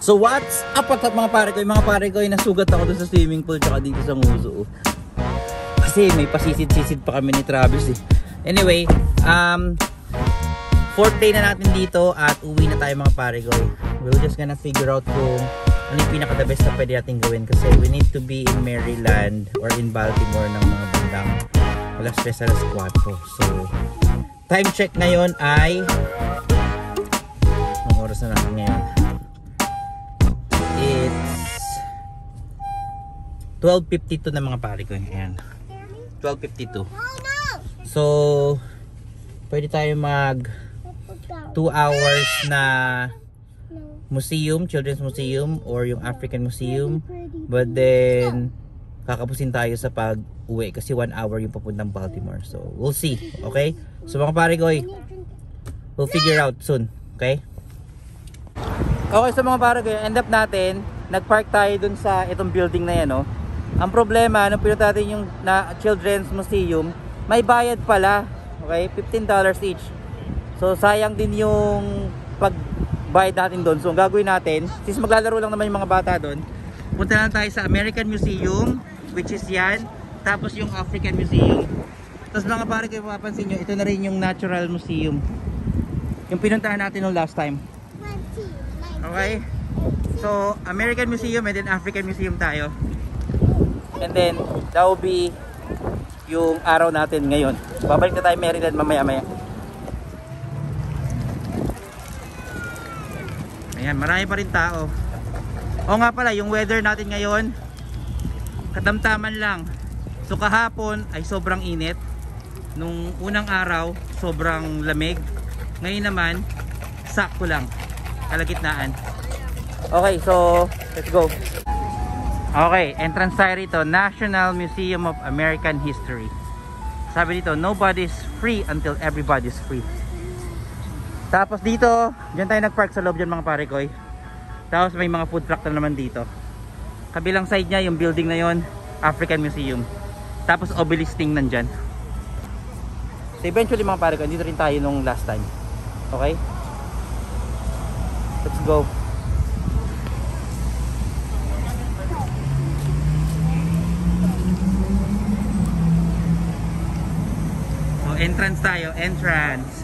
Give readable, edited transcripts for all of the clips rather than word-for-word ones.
So what's up mga pare ko? Mga pare ko ay nasugat ako dun sa swimming pool tsaka dito sa Nguso. Kasi may pasisid-sisid pa kami ni Travis eh. Anyway, fourth day na natin dito at uwi na tayo mga pare ko. We're just gonna figure out kung ano yung pinaka the best na pwede natin gawin kasi we need to be in Maryland or in Baltimore ng mga bandang alas 3 alas 4. So time check ngayon ay ang oras na natin ngayon. It's 12:52 na mga pare ko. Ayan. 12:52. So pwede tayo mag 2 hours na museum, Children's Museum or yung African Museum, but then kakapusin tayo sa pag-uwi kasi 1 hour yung papuntang Baltimore. So we'll see. Okay, so mga pare ko, we'll figure out soon. Okay, so mga pare ko, end up natin nagpark tayo dun sa itong building na yan, no? Ang problema nung pinunta natin yung na Children's Museum, may bayad pala. Okay, $15 each. So sayang din yung pagbayad natin doon. So ang gagawin natin, since maglalaro lang naman yung mga bata doon, punta lang tayo sa American Museum, which is yan, tapos yung African Museum. Tapos mga pare kayo mapapansin nyo, ito na rin yung Natural Museum, yung pinuntahan natin nung last time. Okay, so American Museum and then African Museum tayo, and then that will be yung araw natin ngayon. Babalik na tayo Maryland mamaya-maya. Ayan, marami pa rin tao. O nga pala, yung weather natin ngayon, katamtaman lang. So kahapon ay sobrang init. Nung unang araw, sobrang lamig. Ngayon naman, sakto lang. Kalagitnaan. Okay, so let's go. Okay, entrance tayo rito, National Museum of American History. Sabi dito, nobody's free until everybody's free. Tapos dito, dyan tayo nagpark sa loob dyan mga pare ko. Tapos may mga food truck na naman dito. Kabilang side niya, yung building na yon, African Museum. Tapos obelisking nandyan. So eventually mga pare ko, dito rin tayo nung last time. Okay? Let's go. Entrance tayo, entrance.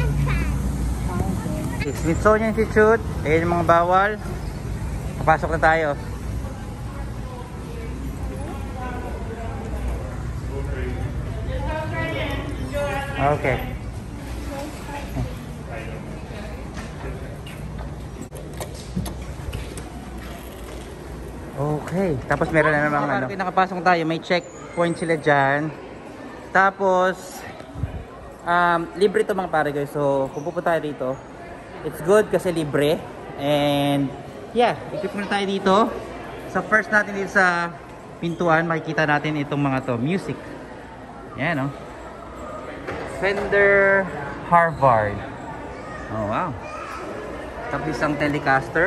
Smithsonian Institute. Ayan yung mga bawal. Papasok na tayo. Okay. Okay. Tapos meron na namang ano. Nakapasok tayo, may checkpoint sila dyan. Tapos libre to mga pare guys. So kung pupunta tayo dito, it's good kasi libre. And yeah, ikot muna tayo dito. So first natin dito sa pintuan, makikita natin itong mga to, music. Yan, no? Fender Harvard. Oh wow. Tapos isang Telecaster,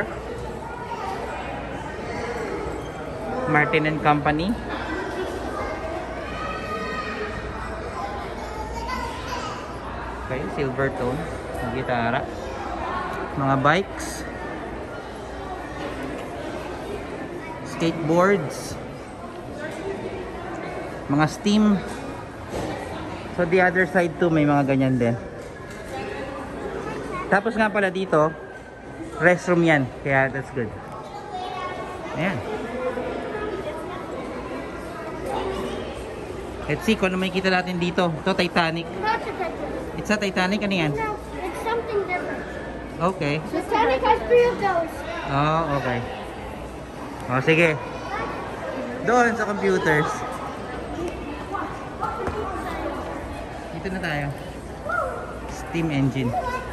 Martin and Company. Okay, silver tone ng gitara. Mga bikes, skateboards, mga steam. So the other side too, may mga ganyan din. Tapos nga pala dito, restroom yan, kaya that's good. Ayan. Let's see kung ano makikita natin dito. Ito, Titanic. It's a Titanic, ano yan? No, it's something different. Okay. Titanic has 3 of those. Oh, okay. Oh, sige. Doon sa computers. Dito na tayo. Steam engine.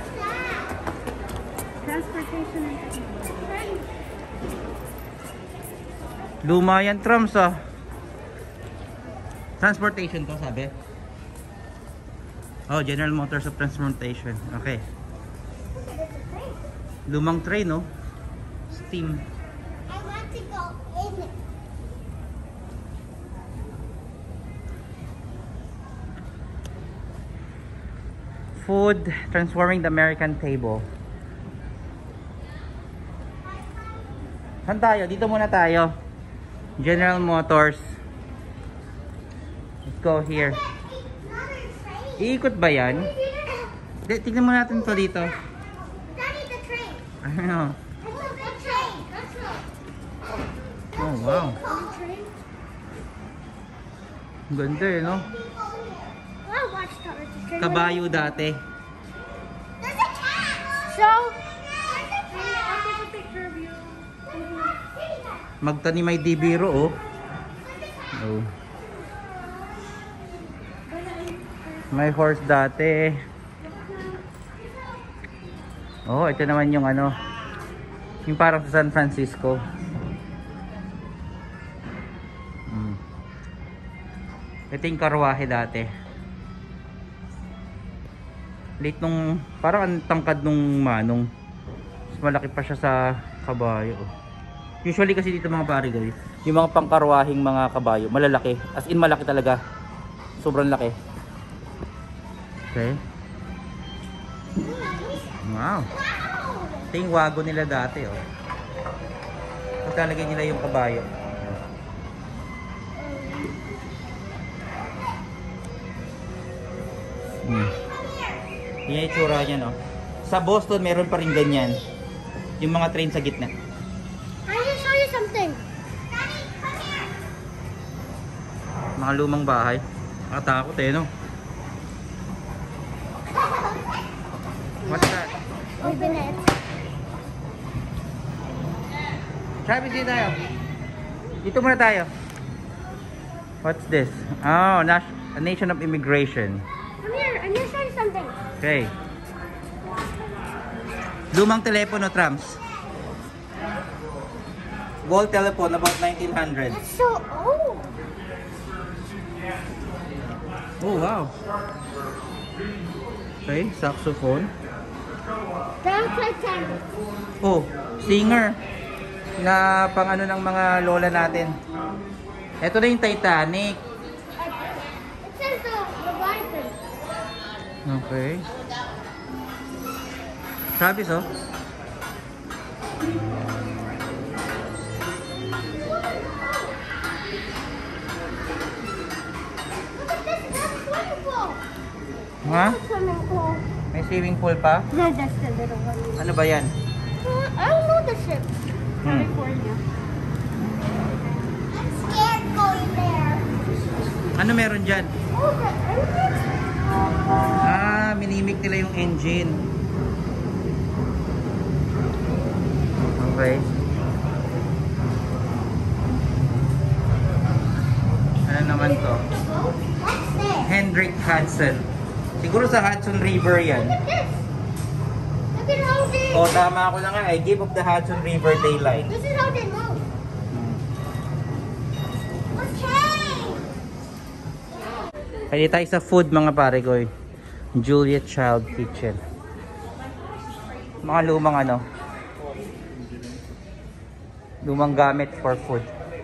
Transportation. Luma yan, trams ah. Transportation to, sabi. Oh, General Motors of Transportation. Okay. Lumang train, no? Steam. I want to go in it. Food transforming the American table. Saan tayo? Dito muna tayo. General Motors. Let's go here. Iikot ba yan? Tignan mo natin to dito. Daddy, the train. Ano? The train. Let's go. Oh, wow. The train. Ang ganda eh, no? Well, watch the train. Kabayo dati. There's a cat. So, I'll take a picture of you. Magtanim ay di biro, oh. Oh. May horse dati. Oh, ito naman yung ano. Yung parang sa San Francisco. Ito yung karwahe dati. Late nung, parang ang tangkad nung manong. Mas malaki pa siya sa kabayo. Usually kasi dito mga pare guys, yung mga pangkarwahing mga kabayo, malalaki. As in malaki talaga. Sobrang laki. Okay. Wow. Ito yung wagon nila dati, oh. Tapos lalagay nila yung kabayo. Yan yung itsura niya, no? Sa Boston, meron pa rin ganyan. Yung mga train sa gitna. I will show you something. Daddy, come here. Mga lumang bahay. Nakatakot eh, no? What's that? Open it. Travis, dito tayo. Dito muna tayo. What's this? Oh, a nation of immigration. Come here. I'm gonna show you something. Okay. Lumang telepono, trams. Gold telephone, about 1900. That's so old. Oh, wow. Okay, saxophone. Don't pretend. Oh, singer. Na pang ano ng mga lola natin. Ito na yung Titanic. It says the Leviathan. Okay. Travis, oh. Look at this. That's swimming pool. Ha? Swimming pool. May swimming pool pa? No, that's the little one. Ano ba yan? I don't know the ship. California. I'm scared going there. Ano meron dyan? Oh, the engine. Ah, minimik nila yung engine. Okay. Ano naman to? What's this? Hendrik Hudson. Siguro sa Hudson River yan. Look at this. Look at how they. O, tama ako na nga. I give up the Hudson River daylight. This is how they move. Okay. Kaya tayo sa food mga pare ko. Julia Child Kitchen. Mga lumang ano. Lumang gamit for food.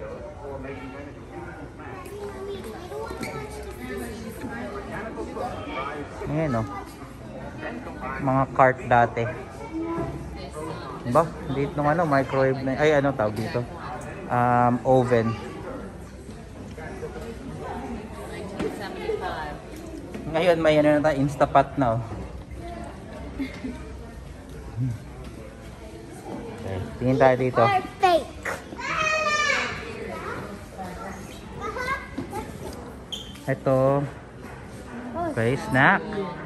Ayan o. Mga cart dati. Diba? Dito nung ano, microwave na. Ay, ano tawag dito? Oven. Ngayon may ano na tayo, Instapot na oh. Okay, tingin tayo dito. Or fake. Ito. Okay, snack.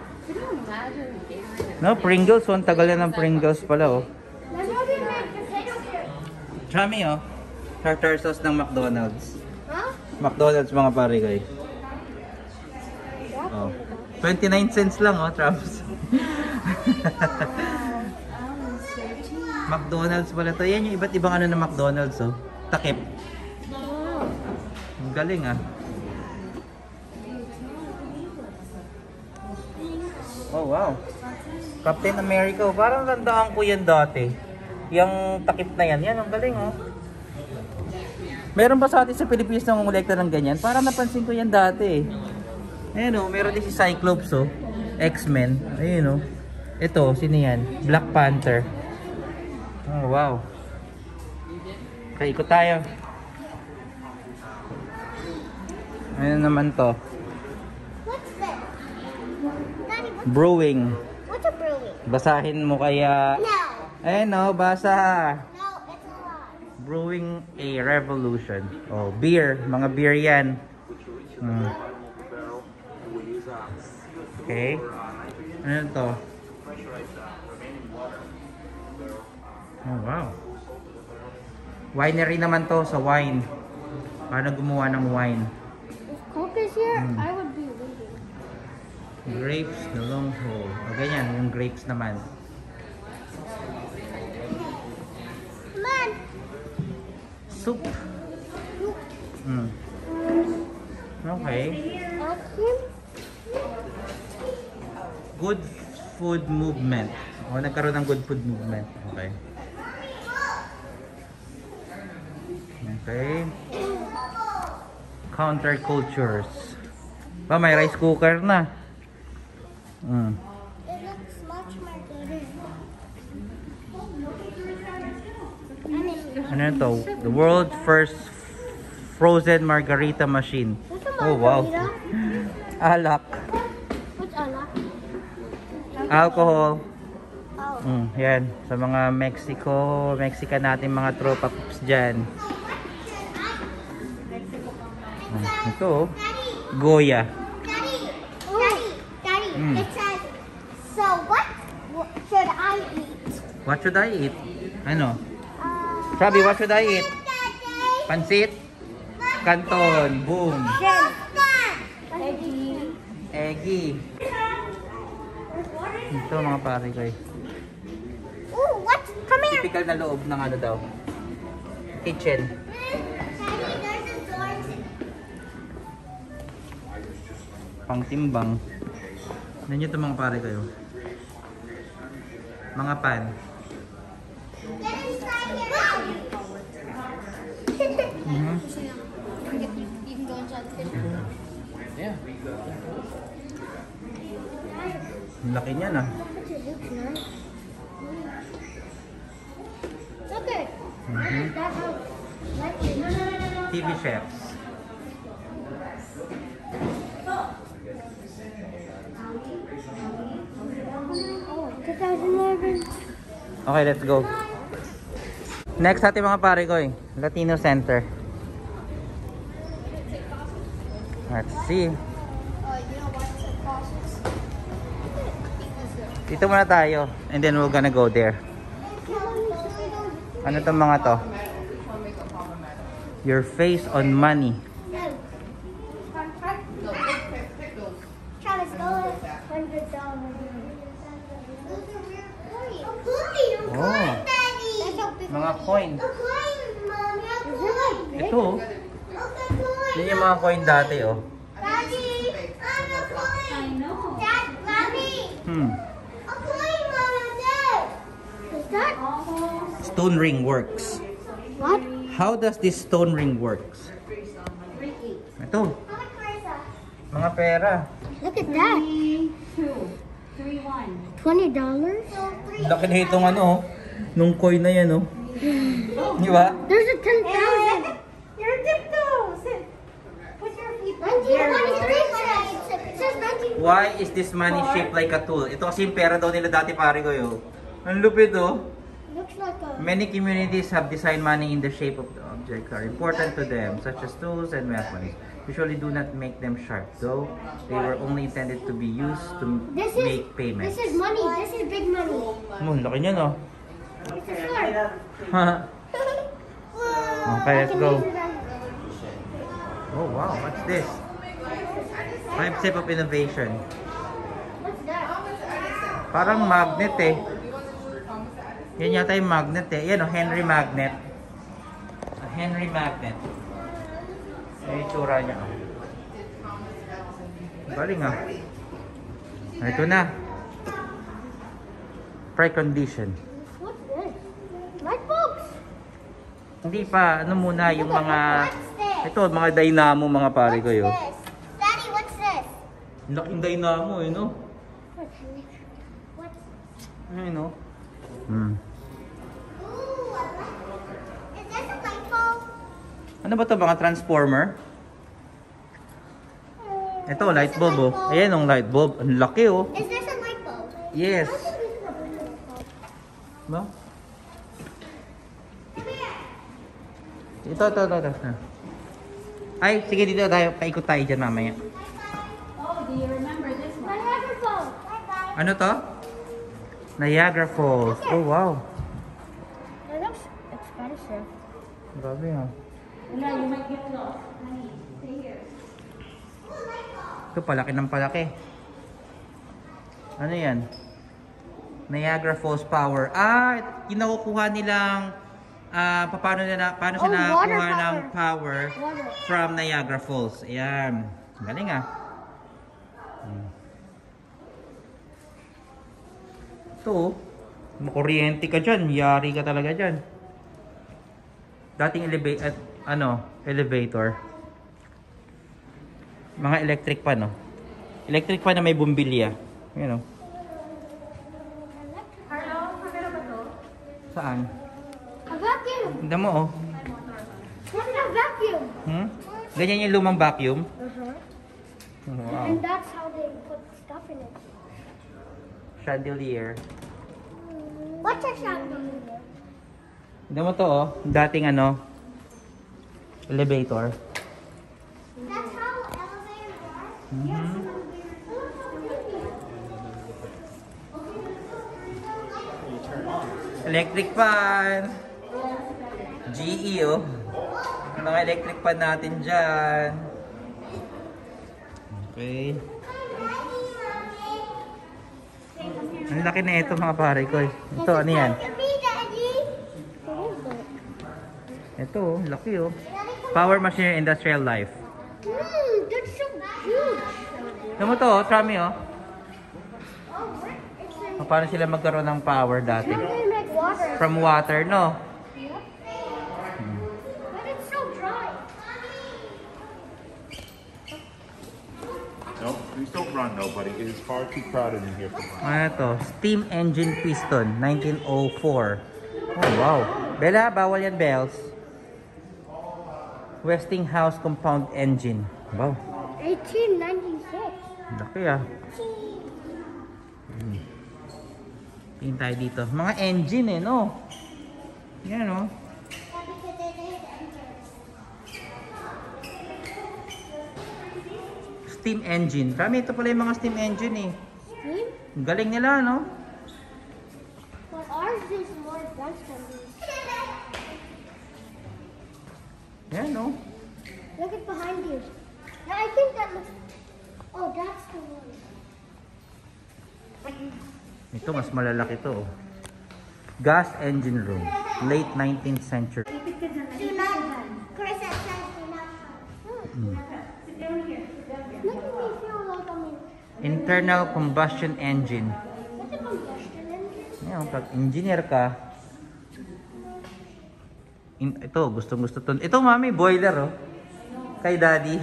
No, Pringles. Ang tagal na ng Pringles pala oh. That's how they make potato chips. Chami oh. Tartar sauce ng McDonald's. Huh? McDonald's mga pare guys. Oh. 29 cents lang oh, Travis. McDonald's pala to. Yan yung iba't ibang ano ng McDonald's oh. Takip. Ang galing ah. Oh wow. Captain America. Oh. Parang tandaan ko yan dati. Yung takip na yan. Yan ang galing oh. Meron ba sa atin sa Pilipinas na ngulekta ng ganyan? Parang napansin ko yan dati eh. Ayan o, meron din si Cyclops o. X-Men. Ayun o. Ito, sino yan? Black Panther. Oh, wow. Okay, ikot tayo. Ano naman to? What's this? Daddy, Brewing. what's a brewing? Basahin mo kaya. No. Eh no, basa. No, it's a lie. Brewing a revolution. Oh, beer. Mga beer yan. Okay. Ano to? Oh, wow. Winery naman to sa wine. Paano gumawa ng wine? If Coke is here, I would be leaving. Grapes, the long haul. O, ganyan. Yung grapes naman. Come on. Soup. Okay. Ask him. Good food movement. O, nagkaroon ng good food movement. Okay. Okay. Countercultures. Ba, may rice cooker na. It looks much more good. Ano to? The world's first frozen margarita machine. What's a Oh, wow. margarita? Alak. What's alak? Alcohol. Oh. Yan. Sa mga Mexican natin mga tropa pups dyan. Ito, Goya. Daddy, it says, so what should I eat? What should I eat? Ano? Sabi, what should I eat? Pansit? Canton. Boom. Eggy. Ito mga pare ko eh. Ooh, what? Come here. Typical na loob ng ano daw. Kitchen. Pangtimbang. Ano nyo ito mga pare kayo? Mga pan. You can go inside the kitchen. Yeah. Laki niya na. Okay. TV chefs. Oh, 2011. Okay, let's go. Next ating mga pare ko eh. Latino Center. Let's see. Dito muna tayo. And then we're gonna go there. Ano tong mga to? Your face on money. Travis, go $100. Oh, mga coin. Ito oh. Yun yung mga coin dati oh. Stone ring works. What? How does this stone ring works? Ito. Mga pera. Look at that. $20? Laki na itong ano oh. Nung coin na yan oh. Di ba? There's a 10,000. You're tiptoes. Put your feet 1923. It says 1923. Why is this money shaped like a tool? Ito kasi yung pera daw nila dati pare ko yo. Ang lupit oh. Looks like a... Many communities have designed money in the shape of the objects are important to them, such as tools and weapons. Usually do not make them sharp, though they were only intended to be used to make payments. This is money. This is big money. Laki niya no? It's a sword. Okay, let's go. Oh wow, what's this? 5 step of innovation. What's that? Parang magnet eh. Yan yata yung magnet eh. Yan o, Henry Magnet. Henry Magnet. Ay, itsura niya. Galing ah. Ito na. Precondition. What's this? Light bulbs. Hindi pa. Ano muna yung mga... What's this? Ito, mga dynamo mga pare ko yun. What's this? Daddy, what's this? Laking dynamo eh, no? What's... Ay, no? Ooh, is this a light Ano ba to, mga transformer? Ito, light bulb oh. Ayan yung light bulb. Ang laki oh. Is this a light bulb? Yes. I think this is a light bulb. No? Come here. Ito. Ay, sige dito tayo. Paikot tayo dyan mamaya. Oh, do you remember this one? My microphone. Bye-bye. Ano to? Niagara Falls. Oh, wow. It looks expensive. Grabe ha. No, you might get lost. Honey, stay here. Ito, palaki ng palaki. Ano yan? Niagara Falls Power. Yung nakukuha nilang paano sila water nakakuha ng power Water. from Niagara Falls. Ayan. Galing ah. Ito, makuryente ka dyan. Yari ka talaga dyan. Dating elevator. Mga electric pa, no? Electric pa na may bumbilya. Ayan, no? Carlo, kamera ba to? Saan? A vacuum. Tignan mo, oh. That's a vacuum. Ganyan yung lumang vacuum. Wow. And that's how they put stuff in it. Chandelier. What's a chandelier? Tignan mo to, oh. Dating elevator. That's how elevators are? Electric fan. GE, oh. Mga electric fan natin dyan. Okay. Ang laki na ito mga pare ko. Ito, ano yan? Ito, oh, laki oh. Power Machinery Industrial Life. That's so huge. Tignan mo to, oh, Trami, oh. Paano sila magkaroon ng power dati? They make water. From water, no? But it's so dry. No, please don't run, nobody. It is far too crowded in here for running. Ano to? Steam engine piston, 1904. Oh, wow. Bella, bawal yan, bells. Westinghouse compound engine. Wow. 1896. Laki ah. Tingin tayo dito. Mga engine eh, no? Yan, no? Steam engine. Kami, ito pala yung mga steam engine eh. Steam? Ang galing nila, no? But ours is more advanced than these. Yan, no? Look at behind you. Now I think that looks. Oh, that's the one. Ito, mas malalaki to. Oh. Gas engine room. Late 19th century. Chris, that says do not touch. Sit down here. Sit down here. Look at me feel like I'm in. Internal combustion engine. What's a combustion engine? Yan, pag engineer ka, ito, gustong-gusto to. Ito, mami, boiler, oh. Kay daddy.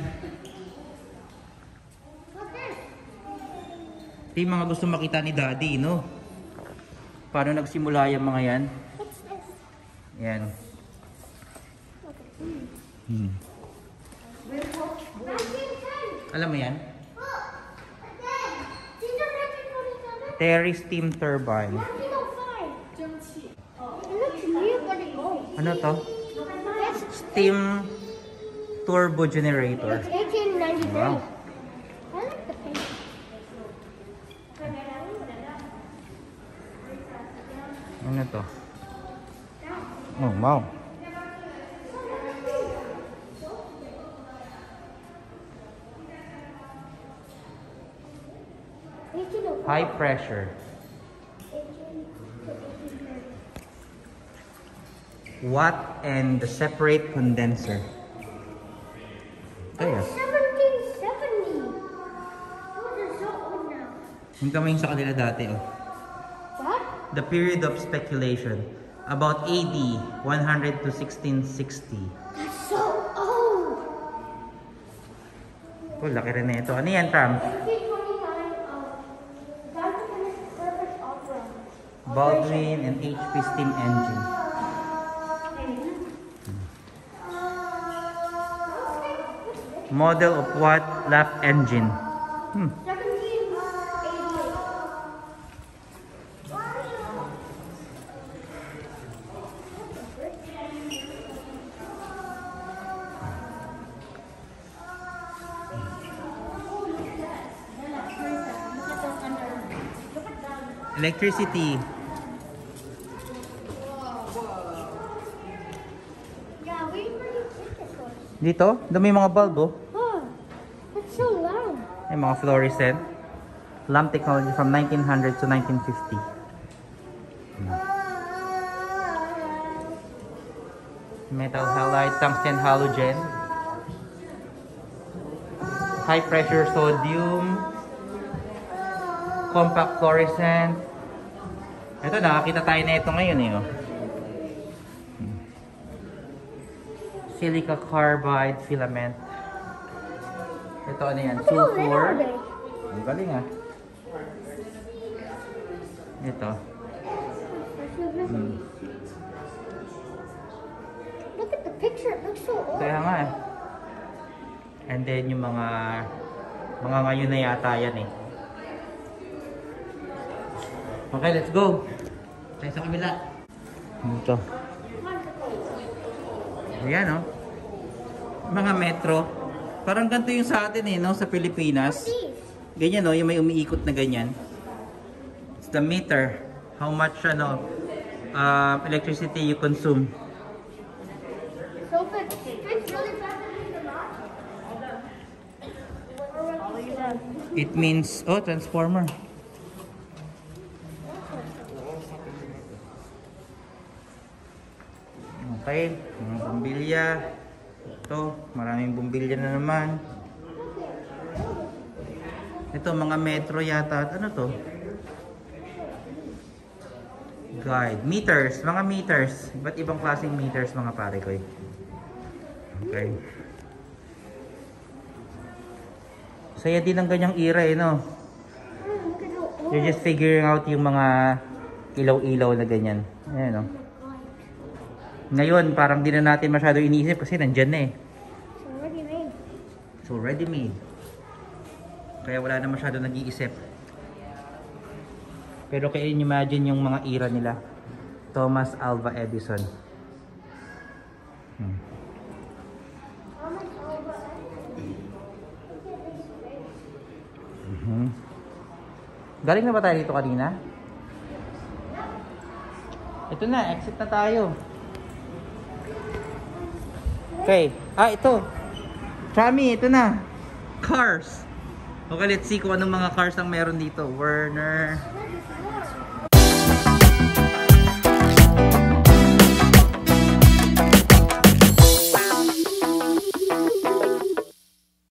What's this? Ito yung mga gusto makita ni daddy, no? Paano nagsimula yung mga yan? What's this? Yan. Alam mo yan? Look! Again! These are 1947? Terry steam turbine. 1905. It looks new, but it goes. Ano to? That's Steam turbo generator. It's 1893. Wow. I like the paint. Ano to? Oh, wow. High pressure. Watt and the separate condenser. Kaya. 1770. Those are so old now. Yung kamay sa kanila dati, oh. What? The period of speculation. About AD 100 to 1660. That's so old. Oh, laki rin na ito. Ano yan, Tram? 1829. Diamond Surface Opera. Baldwin and HP steam engine. Model of what? Lap engine. 1788. Electricity. Yeah, where do you take this one? Dito, dami mga bulb oh. Oh, that's so loud. May mga fluorescent. Lamp technology from 1900 to 1950. Metal halide, tungsten halogen. High pressure sodium. Compact fluorescent. Ito, nakakita tayo na ito ngayon eh. Oh. Silica carbide filament. Ito ano yan? Sulfur. Ang galing ah. Ito. Look at the picture. It looks so old. Kaya nga eh. And then yung mga ngayon na yata yan eh. Okay, let's go. Tayo sa kabila. Ito. Ayan oh. Mga metro. Parang ganito yung sa atin eh, no? Sa Pilipinas. Ganyan oh, yung may umiikot na ganyan. It's the meter. How much electricity you consume. So if it's really fast in the box. It means, oh, transformer. Okay, mga bumbilya. Ito, maraming bumbilya na naman. Ito, mga metro yata. Ano to? Guide. Meters, mga meters. Ba't ibang klaseng meters mga pare ko eh? Okay. Saya din ang ganyang era eh, no? You're just figuring out yung mga ilaw-ilaw na ganyan. Ayan, no? Ngayon, parang di na natin masyado iniisip kasi nandyan na eh. It's already made. It's already made. Kaya wala na masyado nag-iisip. Pero kaya imagine yung mga era nila. Thomas Alva Edison. Galing na ba tayo dito kanina? Ito na, exit na tayo. Okay. Ah, ito. Chami, ito na. Cars. Okay, let's see kung anong mga cars ang meron dito. Werner.